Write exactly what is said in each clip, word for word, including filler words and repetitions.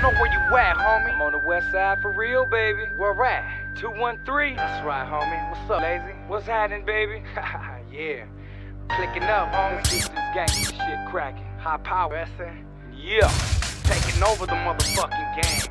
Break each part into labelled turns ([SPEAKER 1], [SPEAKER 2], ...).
[SPEAKER 1] know where you at, homie.
[SPEAKER 2] I'm on the west side for real, baby.
[SPEAKER 1] Where at?
[SPEAKER 2] two one three.
[SPEAKER 1] That's right, homie. What's up, Lazy?
[SPEAKER 2] What's happening, baby?
[SPEAKER 1] Yeah. Clicking up, homie.
[SPEAKER 2] Let's get this gangsta shit cracking.
[SPEAKER 1] High power, S N.
[SPEAKER 2] Yeah.
[SPEAKER 1] Taking over the motherfucking game.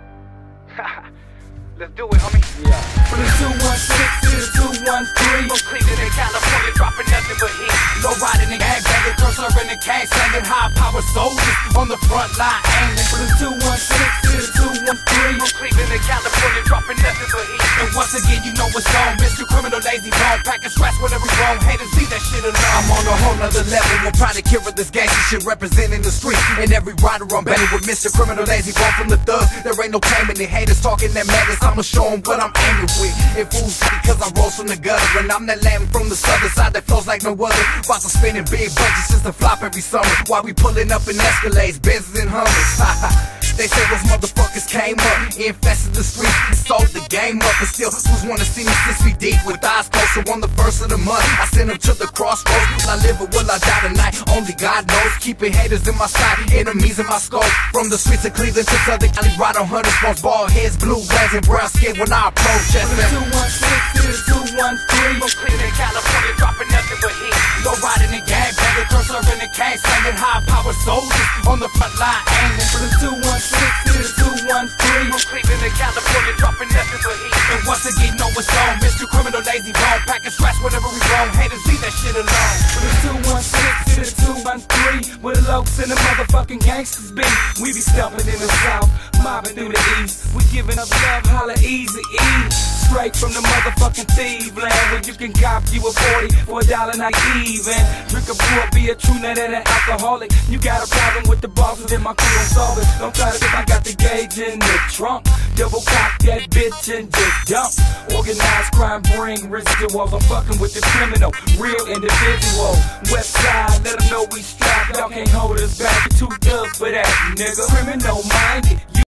[SPEAKER 1] Let's do it, homie.
[SPEAKER 2] Yeah.
[SPEAKER 3] From the two one six to the two one three.
[SPEAKER 1] From Cleveland and California, dropping nothing but heat.
[SPEAKER 3] Low riding and gang banging, cursor in the gang slanging, high power soldiers on the front line aiming. From the two one six to the two one three.
[SPEAKER 1] From Cleveland and California, dropping nothing but heat.
[SPEAKER 3] And once again, you know what's on. Mister Criminal, Lazy Bone, packing scratch whenever we wrong. Haters leave that shit alone. I'm on a whole nother level. We're proud to carry this gangsta shit, representing the street. And every rider I'm banging with Mister Criminal, Lazy Bone from the thug. There ain't no taming the haters talking that madness. I'ma show them what I'm aiming with. It fools because I rose from the gutter. And I'm that lamb from the southern side that flows like no other. About to spending big budgets just to flop every summer. While we pulling up in Escalades, Benzes and Hummers. They say those motherfuckers came up, infested the streets, and sold the game up. But still, who's wanna see me six feet deep with eyes closed? So on the first of the month, I send them to the crossroads. Will I live or will I die tonight? Only God knows. Keeping haters in my sight, enemies in my skull. From the streets of Cleveland to Southern Cali, ride on hundred spawns, bald heads, blue rags, and brown skin when I approach. From the two one six to the two one three.
[SPEAKER 1] From Cleveland, California, dropping nothing but heat.
[SPEAKER 3] Low riding and gang banging, cursor in the gang slanging, high power soldiers on the front line aiming. From the two one six to the two one three.
[SPEAKER 1] From Cleveland and California, dropping nothing but heat.
[SPEAKER 3] And once again, know what's on. Mister Criminal, Lazy Bone, packing scratch whenever we roam. Haters leave that shit alone. From the two one six to the two one three, where the lokes and the motherfucking gangsters be. We be stumping in the south, mobbing through the east. We giving up love, holla easy E. Straight from the motherfucking thief land, where you can cop you a forty for a dollar not even. Drink a brew, be a true nut and an alcoholic. You got a problem with the bosses, then my crew don't solve it. Don't try to think I got the gauge in the trunk. Double cock that bitch and just dump. Organized crime bring residuals. I'm fucking with the criminal, real individual. West side, let them know we strapped. Y'all can't hold us back. Too tough for that, nigga. Criminal minded.